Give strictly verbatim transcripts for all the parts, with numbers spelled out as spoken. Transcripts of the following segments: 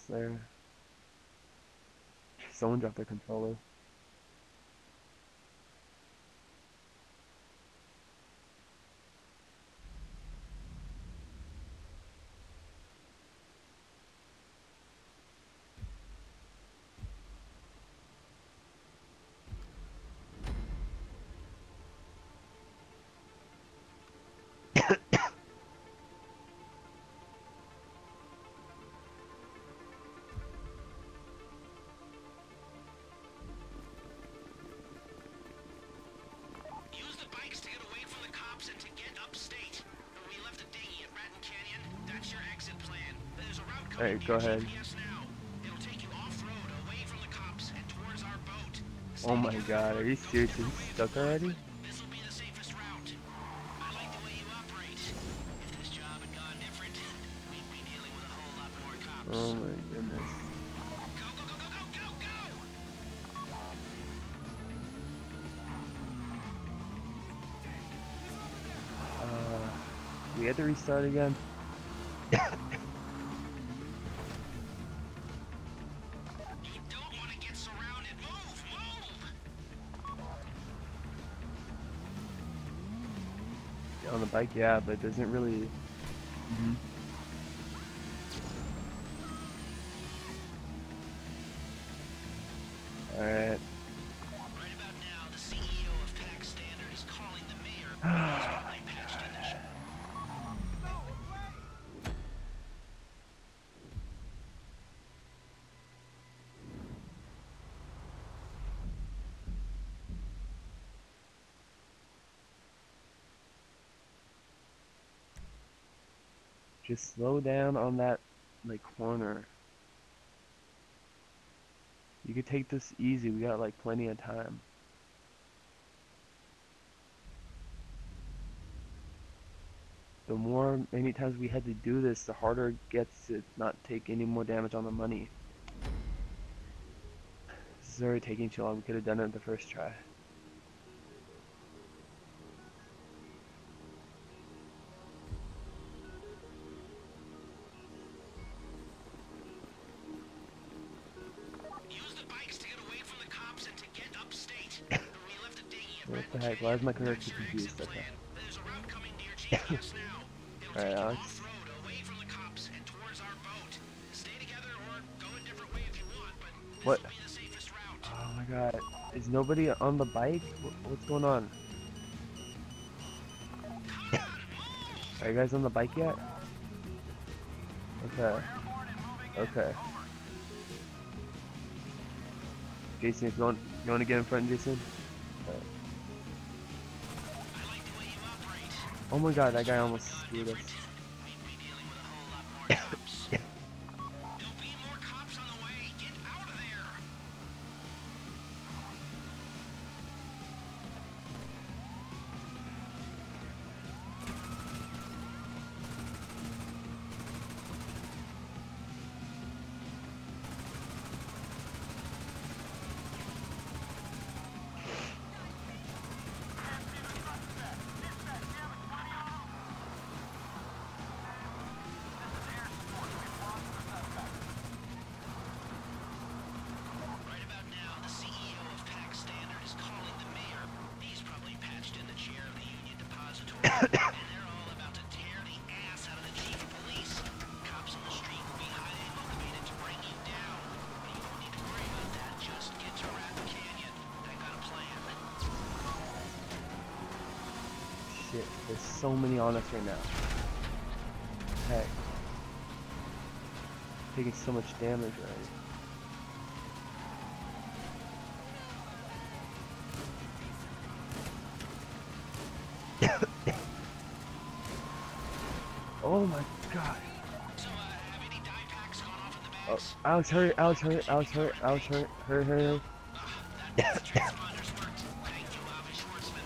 there. Someone dropped their controller. Use the bikes to get away from the cops and to get upstate. We left a dinghy at Raton Canyon. That's your exit plan. There's a route coming Alright, to go your ahead. G P S now. It'll take you off-road, away from the cops, and towards our boat. Oh Stay my together god, or are you go serious? Is different he ways stuck you want, already? but this'll be the safest route. I like the way you operate. If this job had gone different, we'd be dealing with a whole lot more cops. Oh my goodness. Go, go, go, go, go, go, go! Uh, we had to restart again. You don't want to get surrounded. Move, move! On the bike, yeah, but it doesn't really. Mhm. Alright. Right about now, the C E O of Pack Standard is calling the mayor. He's probably patched in the sh- Just slow down on that, like, corner. You could take this easy. We got, like, plenty of time. The more many times we had to do this, the harder it gets to not take any more damage on the money. This is already taking too long. We could have done it the first try. Use the bikes to get away from the cops and to get upstate. We left a dinghy at What Raton the heck? Why is Canyon. my character That's your confused? exit Okay. plan. There's a route coming to your G P S now. It'll Alright, take you Alex. off-road, away from the cops, and towards our boat. Stay together or go a different way if you want, but What? this'll be the safest route. Oh my god. Is nobody on the bike? Wh- What's going on? Are you guys on the bike yet? Okay. Okay. Jason, if you want, you want to get in front, Jason? Alright. I like the way you operate. Oh my god, that guy almost screwed us. We'd be dealing with a whole lot more cops. There'll be more cops on the way. Get out of there. Right about now, the C E O of Pack Standard is calling the mayor. He's probably patched in the chair of the Union Depository. And they're all about to tear the ass out of the chief of police. Cops on the street will be highly motivated to bring you down. But you don't need to worry about that. Just get to Raton Canyon. I got a plan. Shit, there's so many on us right now. Heck. Taking so much damage already. Oh my god. So, uh, have any dye packs gone off in the Oh, bags? Alex, hurry, Alex, hurry, Alex, hurry, Alex, hurry, hurry, hurry, hurry. Ah, that means the transponders worked. Thank you, Avi Schwartzman.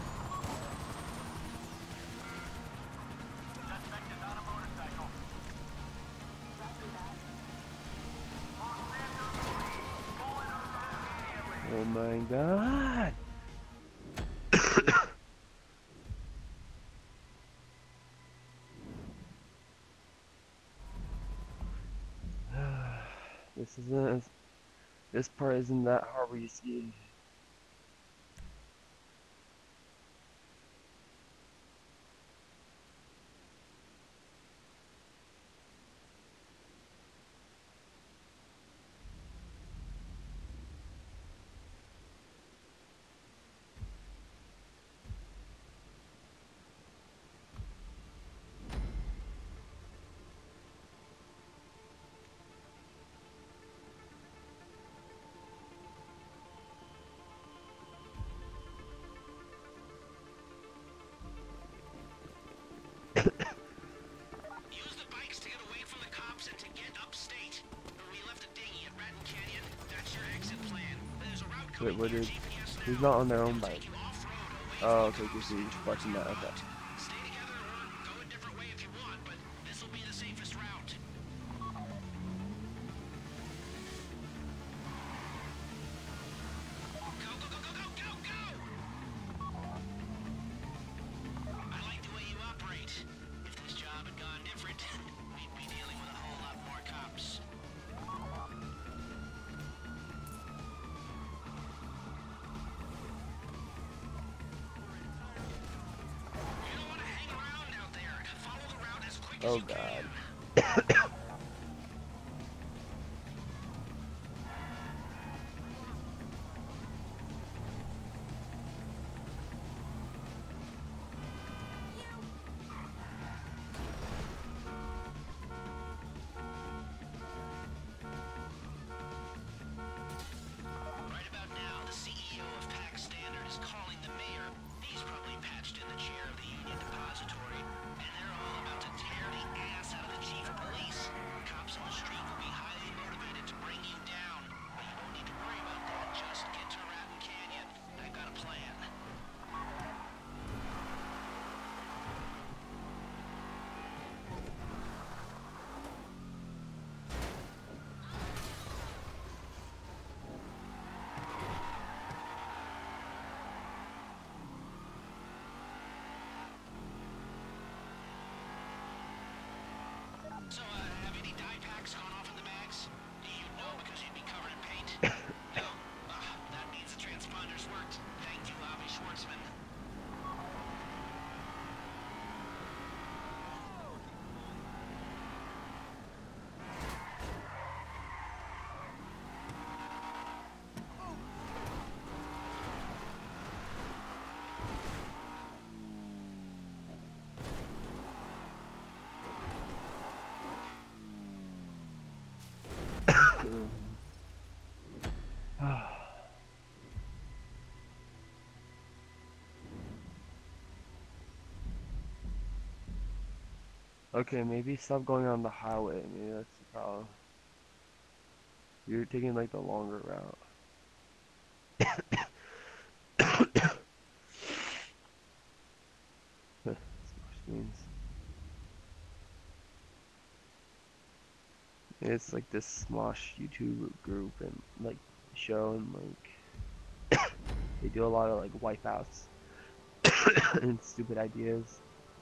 Oh my god. This isn't. This part isn't that hard where you see. Use the bikes to get away from the cops and to get upstate. We left a dinghy at Raton Canyon. That's your exit plan. There's a route Wait, coming what to your is? G P S Who's now. not on their own It'll bike? take you off-road away Oh, from okay, the okay, cops so you're and just towards watching our that. Okay. boat. Stay together or go a different way if you want, but this will be the safest route. Go, go, go, go, go, go, go! I like the way you operate. If this job had gone different, we'd be dealing with a whole lot more cops. You don't want to hang around out there. Follow the route as quick as Oh you God. can. Right about now, the C E O of Pack Standard is calling the mayor. He's probably patched in the chair of the Union Depository, and they're all about to tear the ass out of the chief of police. Cops on the street will be highly motivated to bring you down, but you won't need to worry about that. Just get to Raton Canyon. I've got a plan. So, uh, have any dye packs gone off in the bags? You'd know because you'd be covered in paint. No? Ah, that means the transponders worked. Thank you, Avi Schwartzman. Okay, maybe stop going on the highway. Maybe that's the problem. You're taking like the longer route. Smosh screens. It's like this Smosh YouTube group and like show and like they do a lot of like wipeouts and stupid ideas.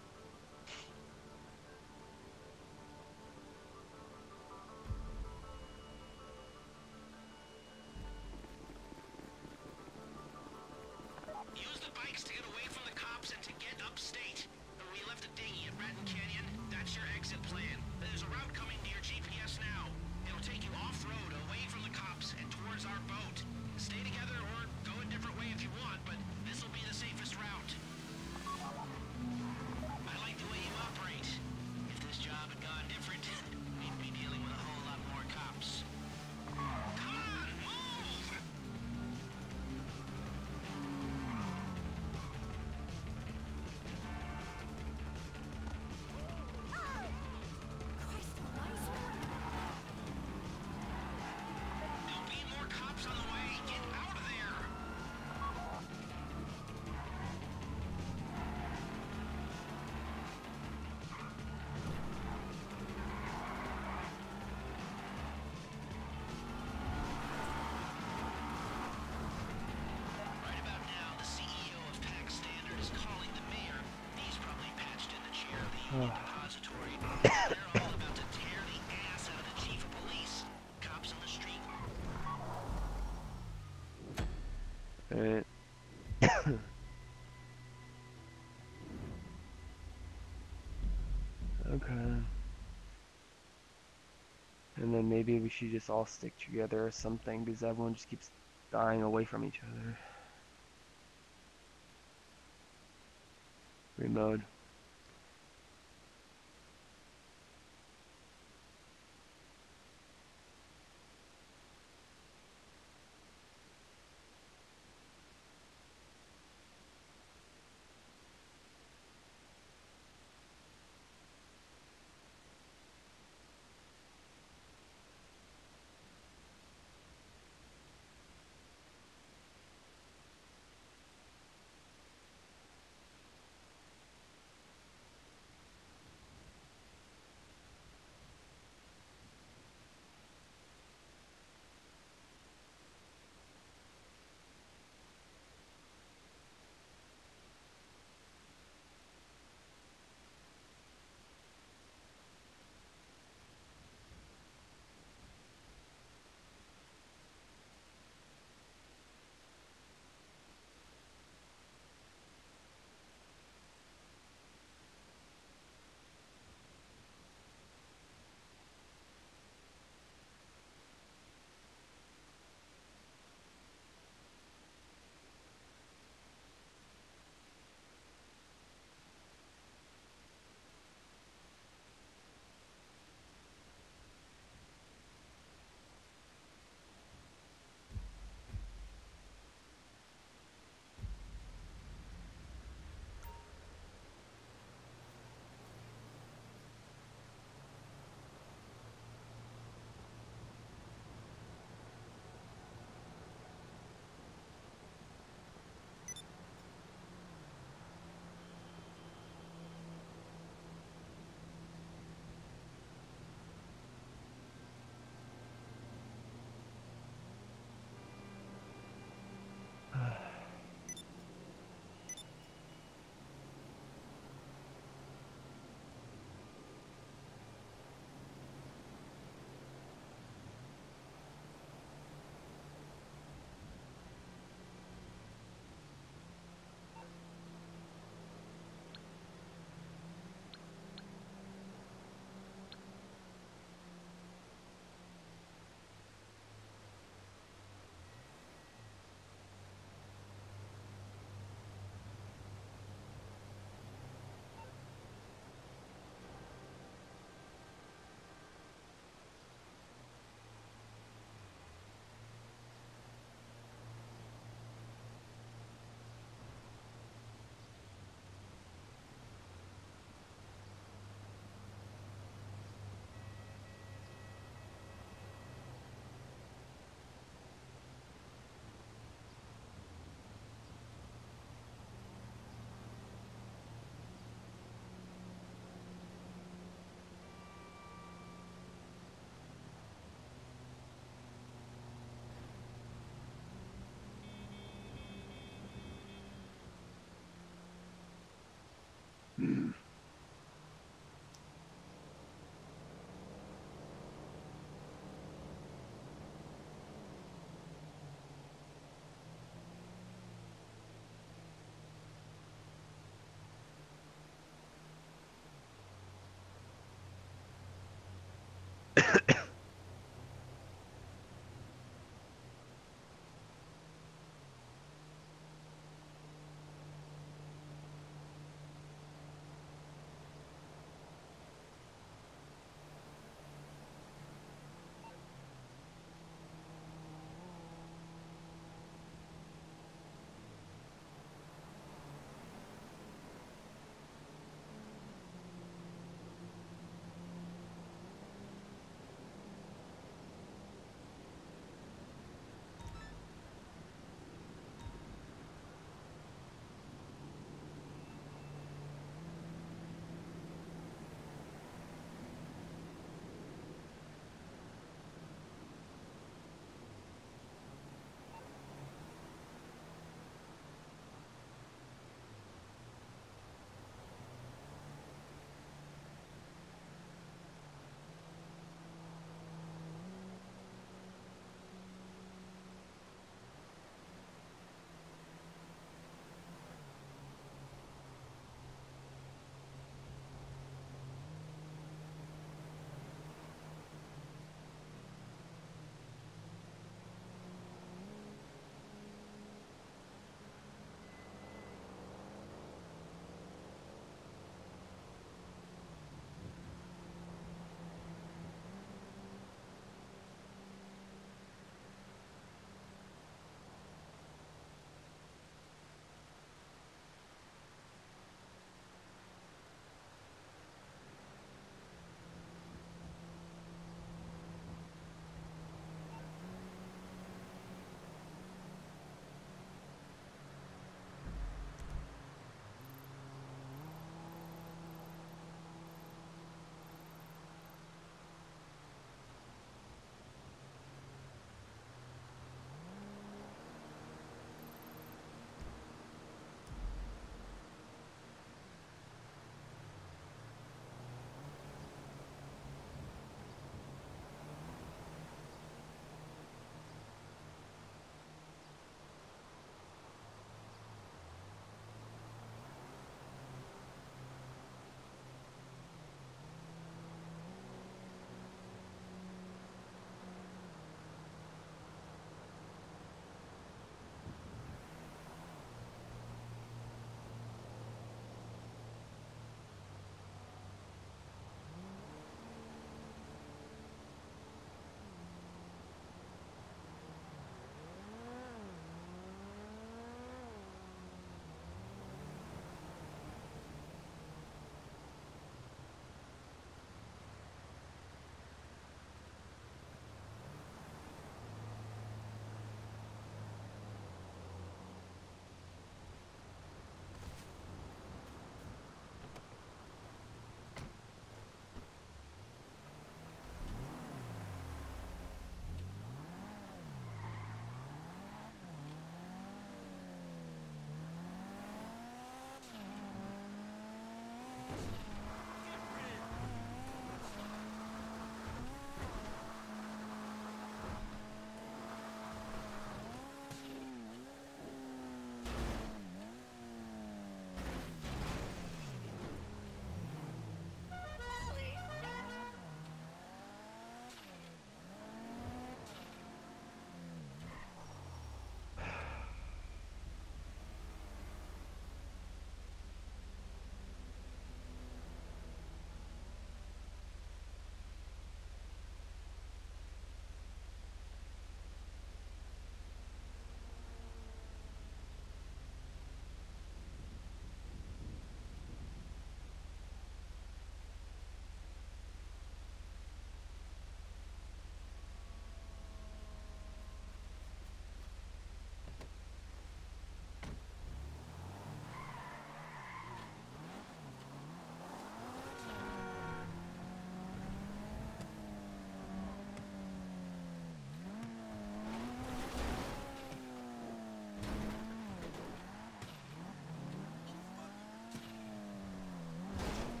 Use the bikes to get away from the cops and to get upstate. We left a dinghy at Raton Canyon. That's your exit plan. There's a route coming to your G P S now. It'll take you off-road away from the cops and towards our boat. Stay together or go a different way if you want, but this will be the safest route. I like the way you operate. If this job had gone different, we'd be dealing with a whole lot more cops. Come on, move! There'll be more cops on the way. Get out of there! Right about now, the C E O of Pack Standard is calling the mayor. He's probably patched in the chair of the Union Depository. They're all about to tear the ass out of the chief of police. Cops on the Alright. Okay. And then maybe we should just all stick together or something because everyone just keeps dying away from each other. Remote.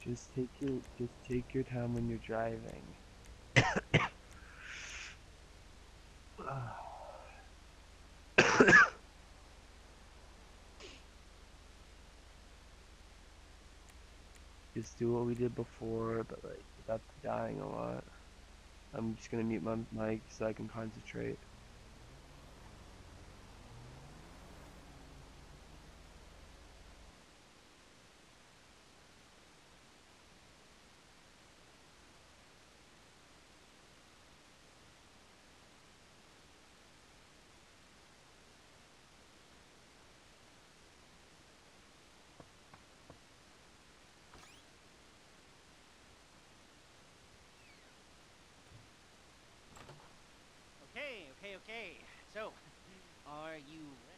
Just take your just take your time when you're driving. Just do what we did before, but like without dying a lot. I'm just gonna mute my mic so I can concentrate. Okay, okay, okay. So, are you ready?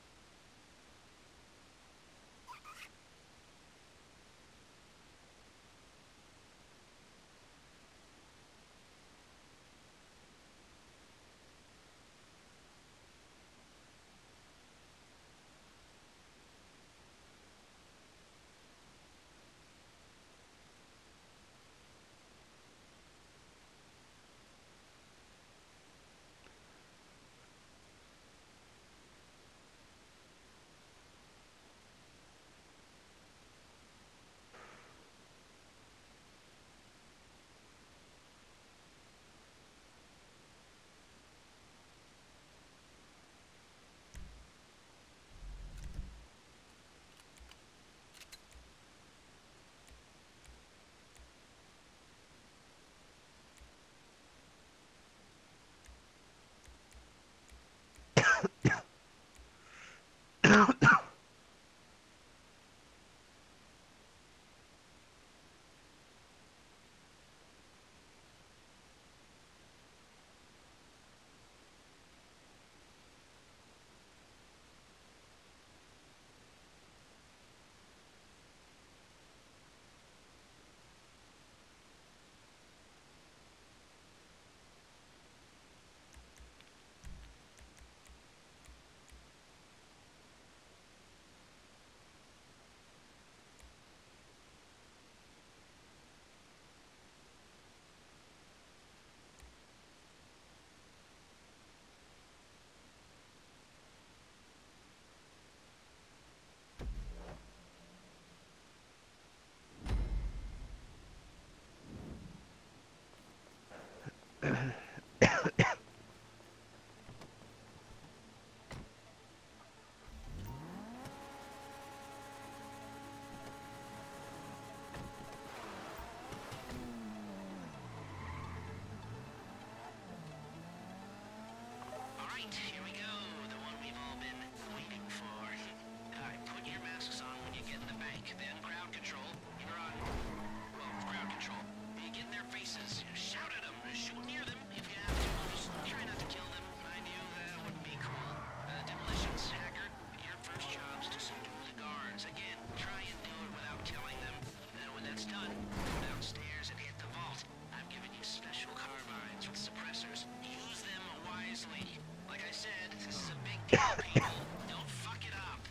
Alright, here we go. The one we've all been waiting for. Alright, put your masks on when you get in the bank. Then crowd control. You're on, well, crowd control. You get in their faces. Shout at them. Shoot near them if you have to. Just try not to kill them. Mind you, that wouldn't be cool. Uh, demolitions, hacker. Your first job's to subdue the guards. Again, try and do it without killing them. Then when that's done, go downstairs and hit the vault. I've given you special carbines with suppressors. Use them wisely. Like I said, this is a big deal, people. Don't fuck it up.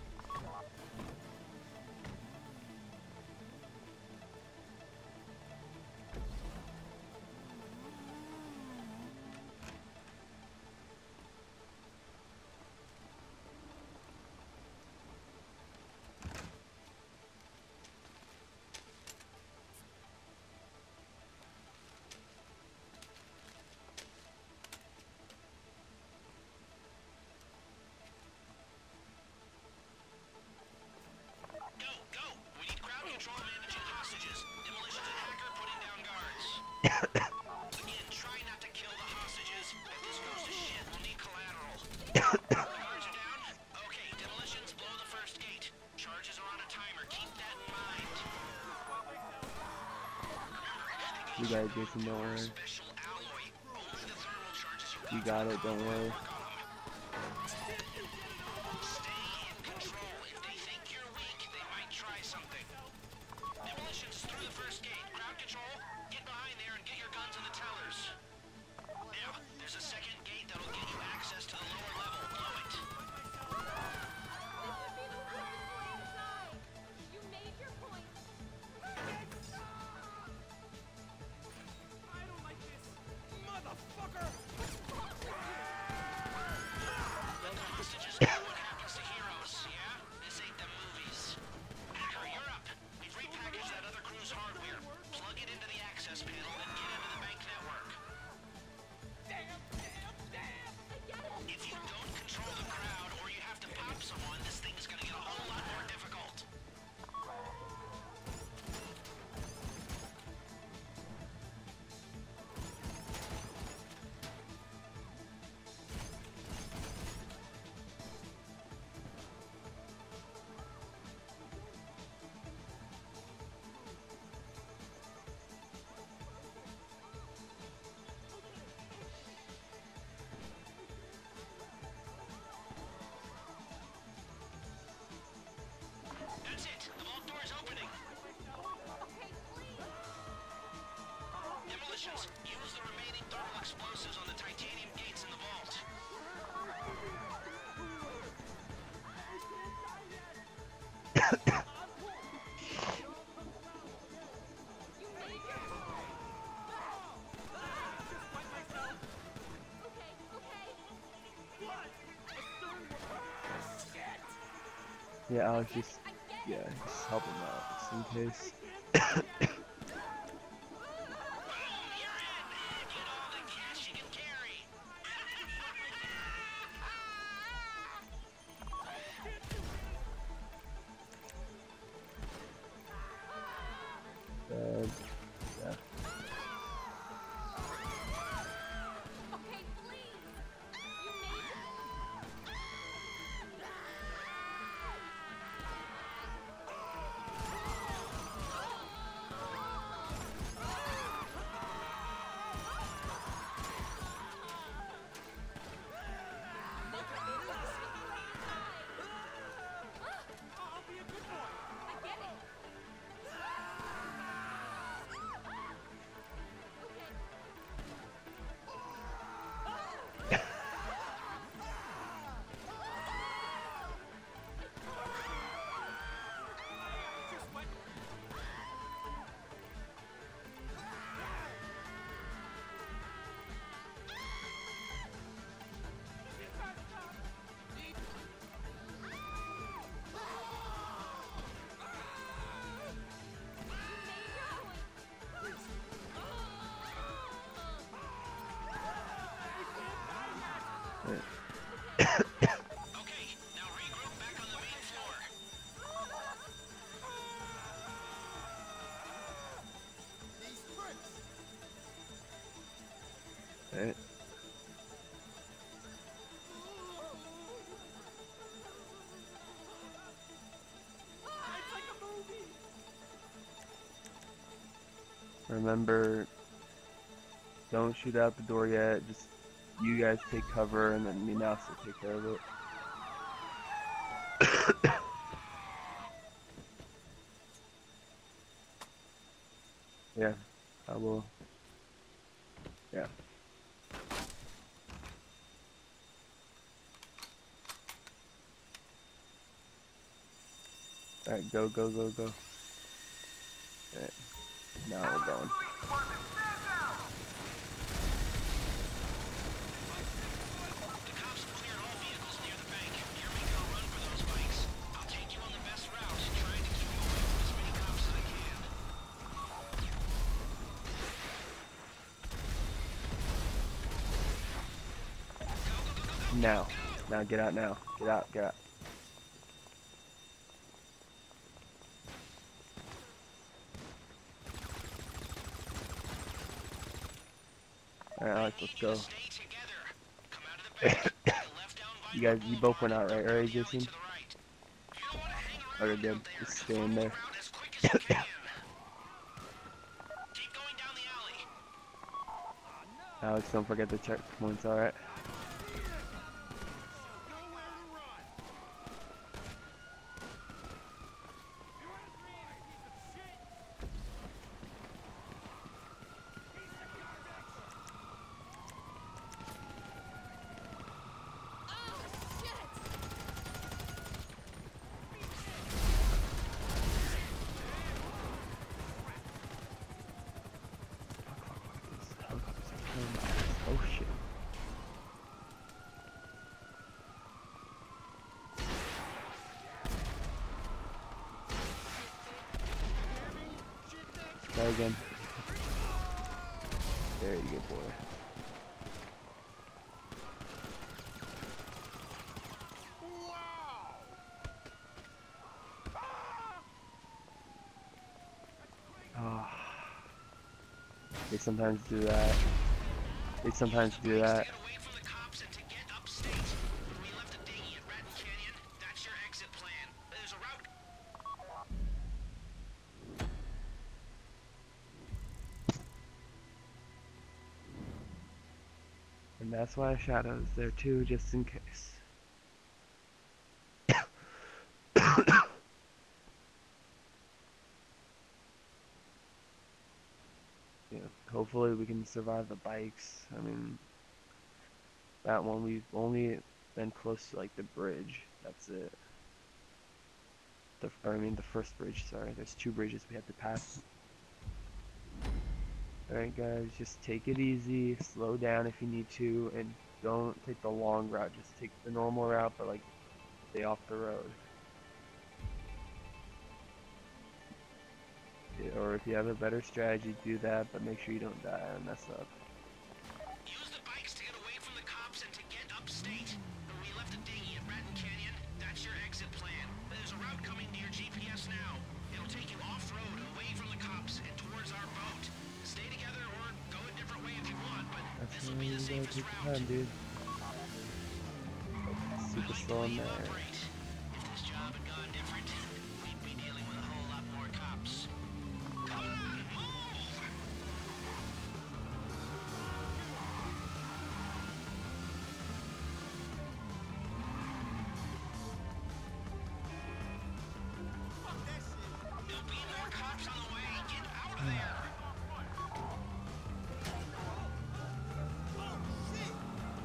Go, go! We need crowd control managing hostages. Demolitions and hacker putting down guards. Again, try not to kill the hostages. If this goes to shit, we'll need collateral. The guards are down? Okay, demolitions, blow the first gate. Charges are on a timer. Keep that in mind. Remember, You got it, Jason, don't worry. special alloy. Only the thermal charges you You got it, don't worry. Stay in control. If they think you're weak, they might try something. Demolitions through the first gate. Crowd control. Get behind there and get your guns in the tellers. Now, there's a second gate that'll get you access to the lower level. Blow it. You made your point. Yeah, Alex, just yeah, just help him out just in case. Boom, you're in. Get all the cash you can carry. Uh, yeah. Okay, please. You made it. I'll be a good boy. I get it. Just what? Okay, now regroup back on the main floor. Alright. It's like a movie. Remember, don't shoot out the door yet. Just you guys take cover, and then me and Alex will take care of it. Yeah, I will. Yeah. Alright, go, go, go, go. Alright, now we're going. The cops have cleared all vehicles near the bank. You're making a run for those bikes. I'll take you on the best route, trying to keep you away from as many cops as I can. Now. Now, get out now. Get out, get out. Alright, Alex, let's go. Stay together. Come out of the bank. Take the left down You Vinewood guys, you both went Boulevard, out, right? down Alright, the alley Jason? to the right. You don't want to hang around Okay, good. out there. Just stay in there. Follow the route as quick as you can. Keep going down the alley. Alex, don't forget the checkpoints, alright? Oh, shit. Oh shit. Try again. There you go, boy. Oh. They sometimes do that. They sometimes do that. To get away from the cops and to get upstate. We left a dinghy at Raton Canyon. That's your exit plan. There's a route. And that's why Shadow's there too, just in case. Yeah, hopefully we can survive the bikes. I mean, that one we've only been close to like the bridge. That's it. The, or, I mean the first bridge, sorry. There's two bridges we have to pass. Alright guys, just take it easy, slow down if you need to, and don't take the long route. Just take the normal route, but like stay off the road. Yeah, or if you have a better strategy, do that, but make sure you don't die and mess up. Use the bikes to get away from the cops and to get upstate. We left a dinghy at Raton Canyon. That's your exit plan. There's a route coming to your G P S now. It'll take you off-road, away from the cops, and towards our boat. Stay together or go a different way if you want, but That's this will why be you the gotta safest take your route. time, dude. Super I like the slow way in you there. operate. If this job had gone different, we'd be dealing with a whole lot more cops. Come on, move! Fuck that shit. There'll be more cops on the way. Get out of there! Oh, shit.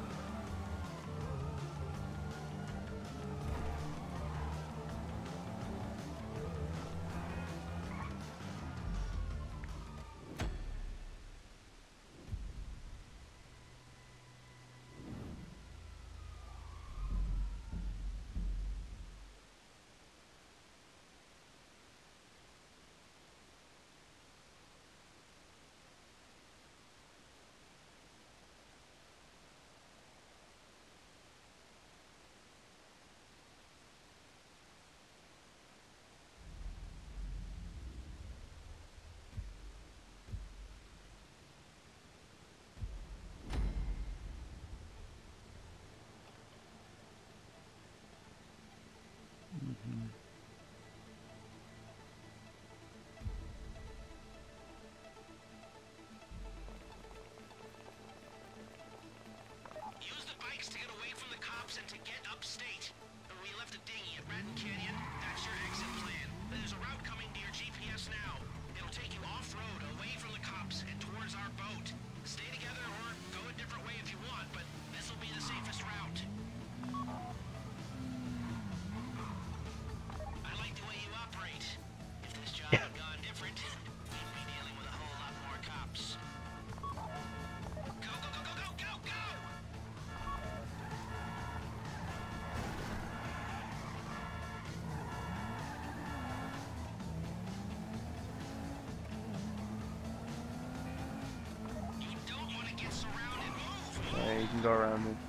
Mhm. Use the bikes to get away from the cops and to get upstate. We left a dinghy at Raton Canyon. That's your exit plan. There's a route coming to your G P S now. It'll take you off-road, away from the cops, and towards our boat. Stay together or go a different way if you want, but this will be the safest route. I like the way you operate. If this job had gone different, we'd be dealing with a whole lot more cops. Go, go, go, go, go, go, go! You don't want to get surrounded. Move! Alright, you can go around me.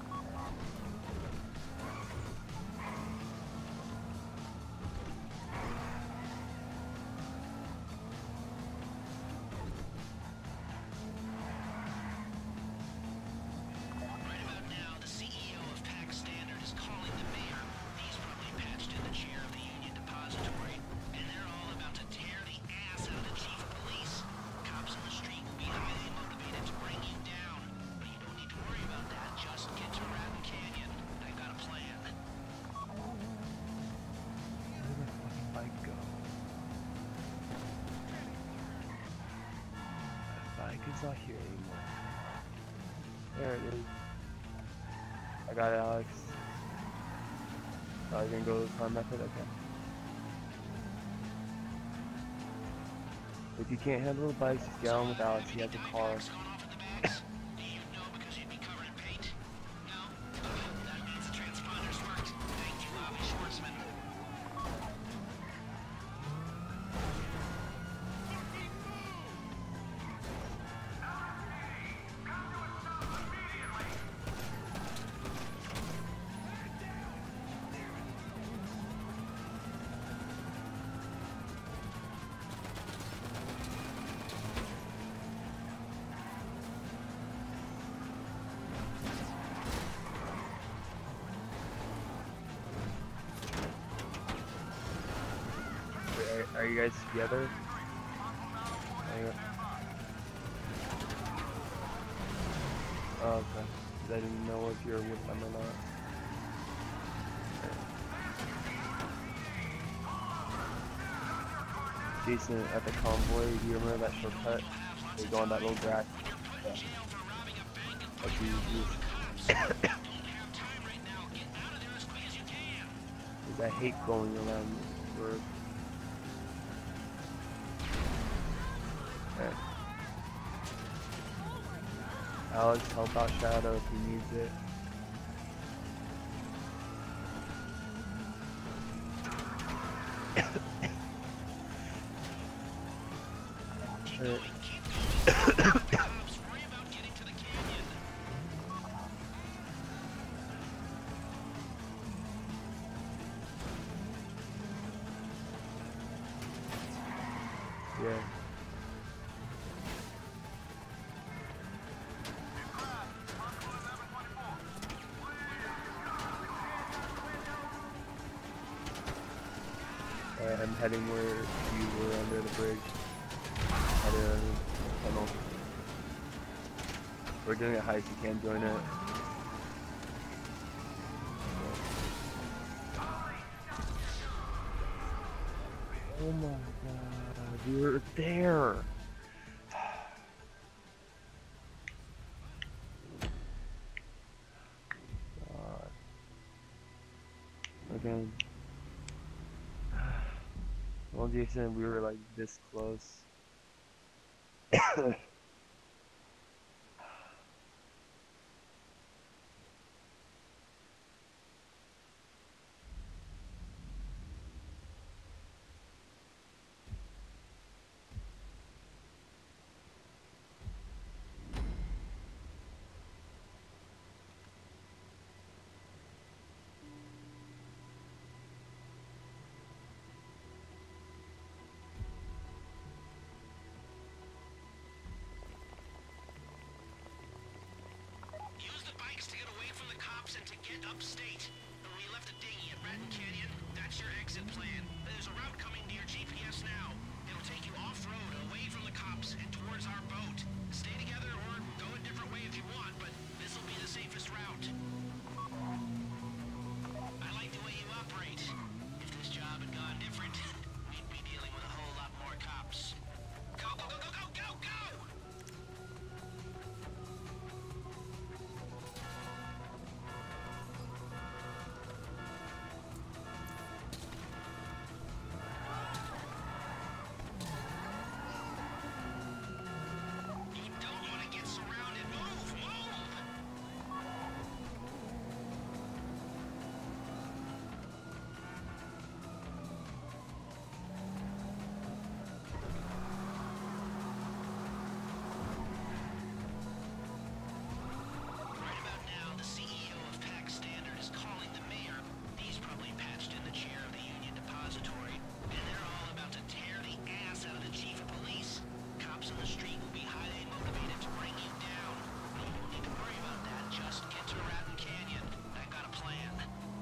Right about now, the C E O of Pack Standard is calling the mayor. He's probably patched in the chair of the Union Depository, and they're all about to tear the ass out of the chief of police. Cops on the street will be highly motivated to bring you down, but you don't need to worry about that. Just get to Raton Canyon. I've got a plan. Where did my fucking bike go? My bike is not here anymore. There it is. I got it, Alex. Oh, you're gonna go with the car method? Okay. If you can't handle the bikes, just get on with Alex. He has a car. Bags gone off in the bags? Do you know because you'd be covered in paint? No? That means the transponders worked. Thank you, Avi Schwartzman. Wait, Are, are you guys together? Are you- Oh, okay. 'Cause I didn't know if you were with them or not. Jason, at the convoy, do you remember that shortcut? They go on that little grass. Yeah. Like you use. Because I hate going around this road. Okay. Alex, help out Shadow if he needs it. Alright. going, keep going. Don't worry about the cops. Worry about getting to the canyon. Yeah. Alright, I'm heading where you were under the bridge. Headed under the tunnel. We're doing a heist, you can't join it. Oh my god, we were there! God. Again. Well, Jason, we were like this close. Use the bikes to get away from the cops and to get upstate. We left a dinghy at Raton Canyon. That's your exit plan. There's a route coming to your G P S now. It'll take you off-road, away from the cops, and towards our boat. Stay together or go a different way if you want, but this'll be the safest route. I like the way you operate. If this job had gone different, we'd be dealing with a whole lot more cops. Go, go, go, go, go, go, go! You don't want to get surrounded. Move, move! Right about now, the C E O of Pack Standard is calling the mayor. He's probably patched in the chair of the Union Depository, and they're all about to tear the ass out of the chief of police. Cops on the street will be highly motivated to bring you down. You don't need to worry about that. Just get to Raton Canyon. I got a plan.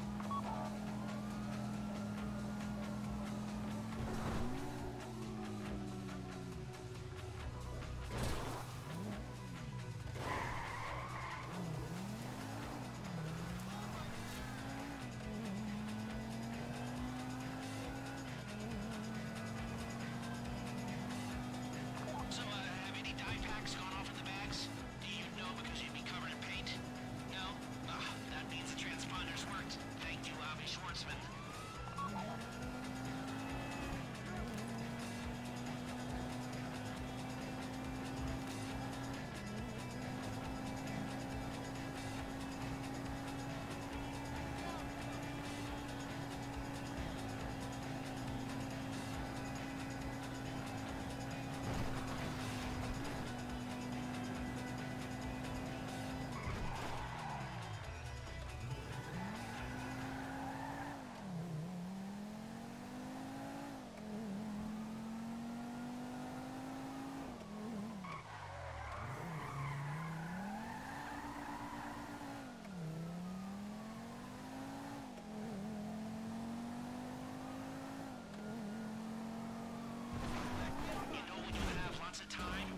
So, uh, have any dye packs gone off in the bags? Do you know because you'd be covered in paint? No? Ah, that means the transponders worked. Thank you, Avi Schwartzman. You know when you have lots of time?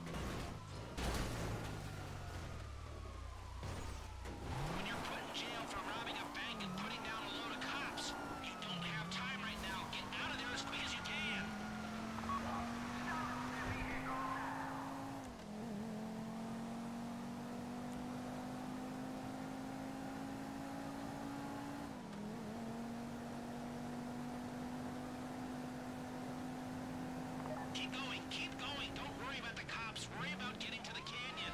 When you're put in jail for robbing a bank and putting down a load of cops. You don't have time right now. Get out of there as quick as you can. Keep going, keep going. Don't worry about the cops. Worry about getting to the canyon.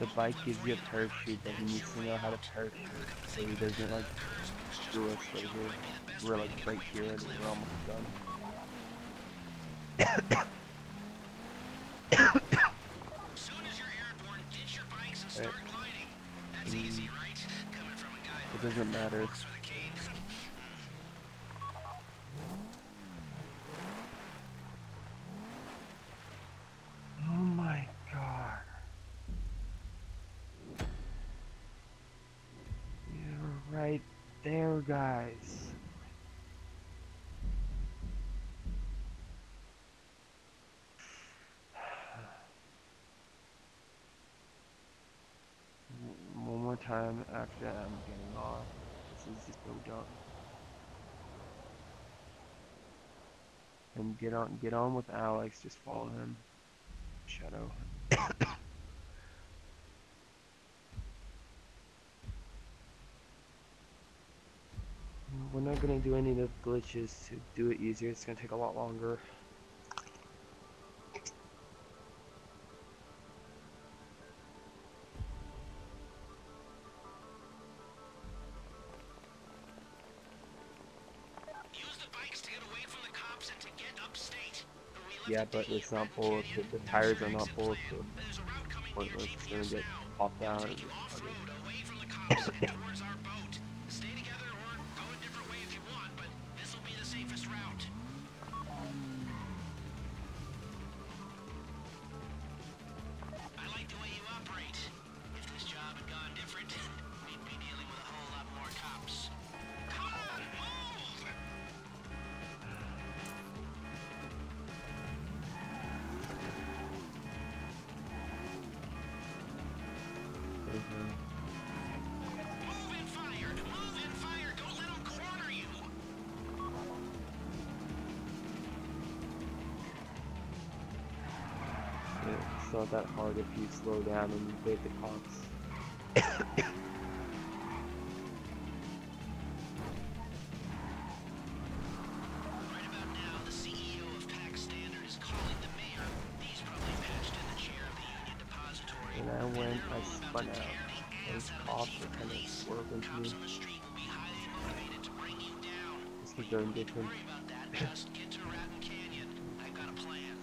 the bike gives you a parachute, but he needs to know how to parachute so he doesn't like screw us right here. We're like right here and we're almost done. Soon as you're airborne, ditch your bikes and Right. start gliding. That's easy, right? Coming from a guy It who doesn't matter. walks with a cane. Oh my god. You're right there, guys. One more time after I'm getting off. This is just so dumb. And get on, get on with Alex. Just follow him. Shadow. We're not gonna do any of the glitches to do it easier. It's gonna take a lot longer. Use the bikes to get away from the cops and to get upstate. We left Yeah, at but the it's not Raton bulletproof. Canyon. The There's tires your are not exit plan. bulletproof. There's a route coming to your Pointless. It's gonna G P S get now. popped out. Take you off-road, away from the cops, and towards our boat. Stay together or go a different way if you want, but this will be the safest route. I like the way you operate. If this job had gone different, we'd be dealing with a whole lot more cops. Come on, move! Mhm. Move and fire! Move and fire! Don't let them corner you! Yeah, it's not that hard if you slow down and you bait the cops. Right about now, the C E O of Pack Standard is calling the mayor. He's probably patched in the chair of the Union Depository. And I went, They're I all about spun to out. tear the Those ass out of the cops chief are kind of police. swerving to Cops me. on the street will be highly motivated to bring you down. Just But because you they're don't need to indifferent. worry about that. Just get to Raton Canyon. I've got a plan.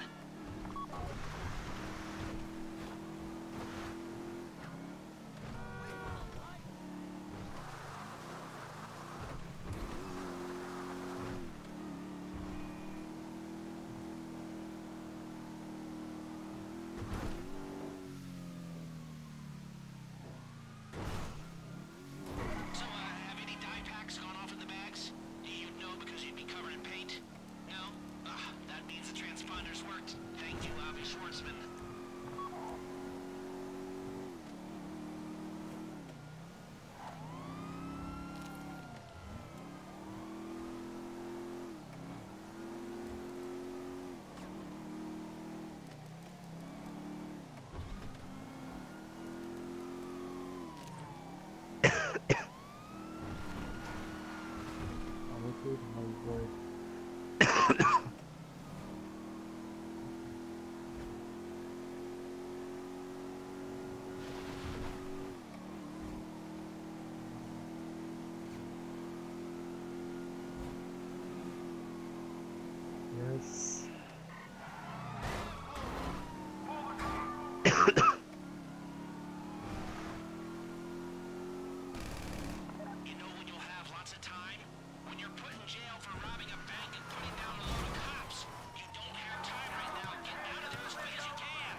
So, uh, have any dye packs gone off in the bags? You'd know because you'd be covered in paint. No? Ah, that means the transponders worked. Thank you, Avi Schwartzman. Honestly, Hollywood. Yes. You know when you'll have lots of time? When you're put in jail for robbing a bank and putting down a load of cops. You don't have time right now. Get out of there as quick as you can.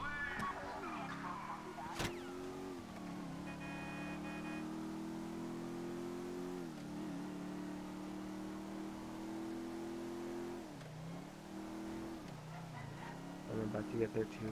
I'm about to get there too.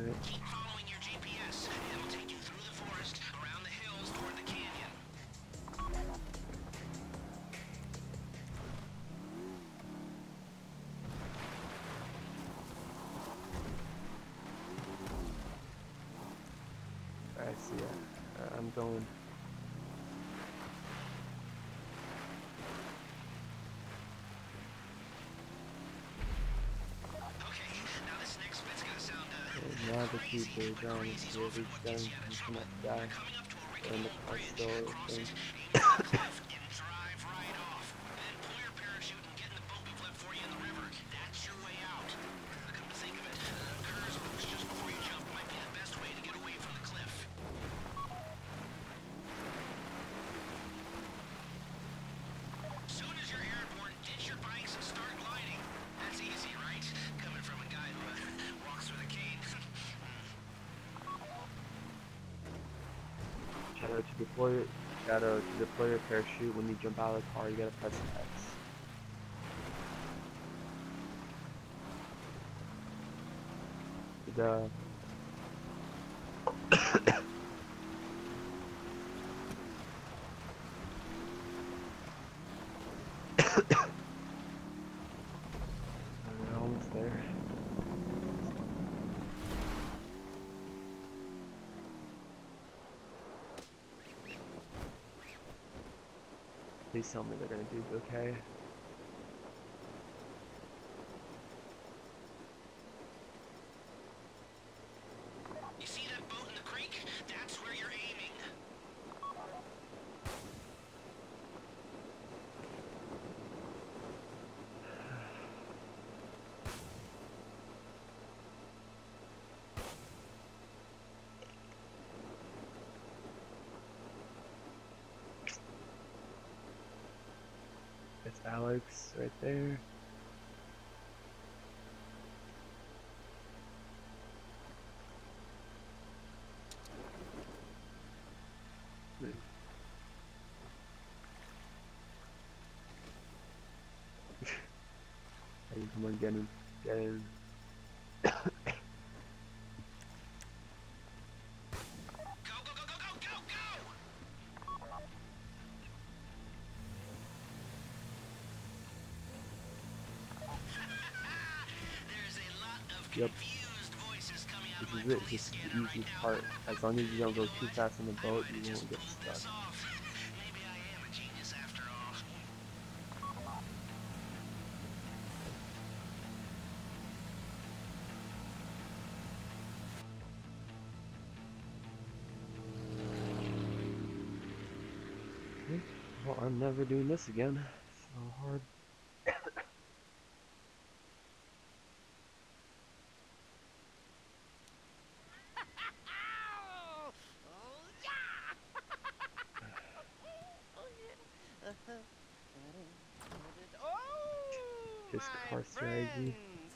Alright. Keep following your G P S. It'll take you through the forest, around the hills, toward the canyon. I see it. Uh, I'm going. Okay, now this next bit's gonna sound uh, And now the crazy, people but down crazy's here often reach what down gets you out of and trouble. cannot die. Coming up to a Or in rickety the old car bridge, still cross thing. it, aim for the cliff, and drive right off. Then pull your parachute and get in the boat we've left for you in the river. That's your way out. Come to think of it, uh, Kerr's boost just before you jump might be the best way to get away from the cliff. Soon as you're airborne, ditch your bikes and start gliding. That's easy, right? Coming from a guy who uh, walks with a cane. Shadow to deploy Shadow to deploy your parachute when you jump out of the car, you gotta press X. The We're almost there. Please tell me they're gonna do okay. You see that boat in the creek? That's where you're aiming. It's Alex right there. Hey, come on, get in. Get in. Go, go, go, go, go, go, go! There's a lot of Yep. confused voices coming out This of my is it. police This is the scanner right easiest now. part. As long as you don't go too fast on the I boat, might you have just won't get pulled stuck. this off. Maybe I am a genius after all. Well, I'm never doing this again. So hard. Oh, oh yeah! Oh yeah! Uh-huh. Oh, Just my car strategy. friends!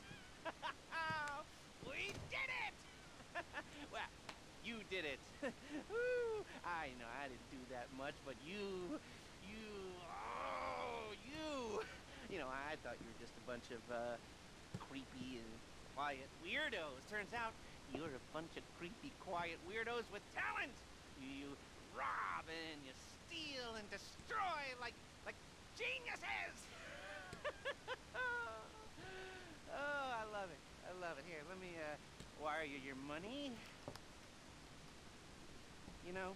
We did it! Well, you did it. Woo. I know I didn't do that much, but you, you, oh, you. You know, I thought you were just a bunch of uh, creepy and quiet weirdos. Turns out you're a bunch of creepy, quiet weirdos with talent. You, you rob and you steal and destroy like like geniuses. Oh, I love it. I love it. Here, let me uh, wire you your money. You know,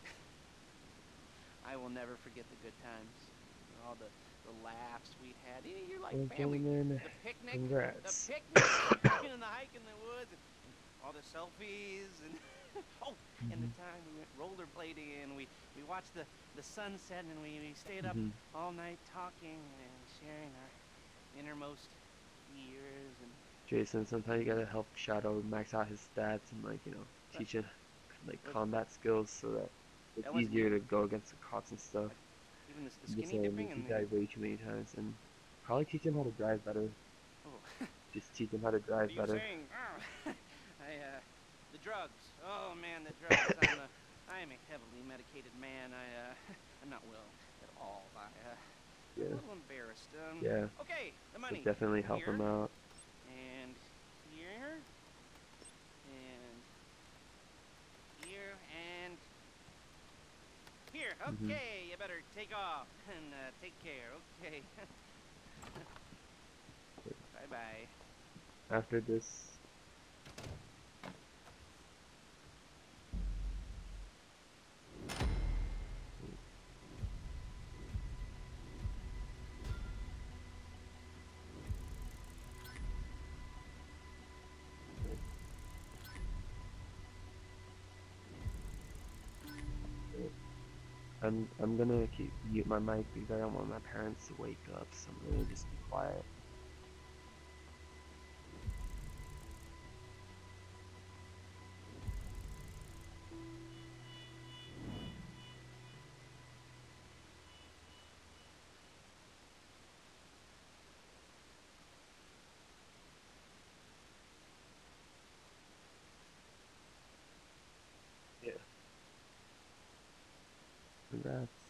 I will never forget the good times. All the, the laughs we had. You- You're like Well, family. gentlemen, The picnic. The congrats. picnic. And the hike in the woods. And, and all the selfies. And oh, and the Mhm. time we went rollerblading. And we, we watched the, the sunset. And we, we stayed up Mhm. all night talking and sharing our innermost fears. And Jason, sometimes you gotta help Shadow max out his stats and, like, you know, teach him like What? combat skills so that it's That wasn't easier me. to go against the cops and stuff. Like, even the, the I'm just skinny saying, dipping he and the. died way too many times, and probably teach him how to drive better. Oh. Just teach him how to What drive are you better. saying? Oh, I, uh, the drugs. Oh, man, the drugs. I'm a, I am a heavily medicated man. I, uh, I'm not well at all. I, uh, I'm Yeah, a little embarrassed. Um, yeah. okay, the So money. definitely help Here, him out. and here, and Mhm. Okay, you better take off and uh, take care. Okay. Bye bye. After this, I'm I'm gonna keep mute my mic because I don't want my parents to wake up, so I'm gonna just be quiet. Yeah. Congrats.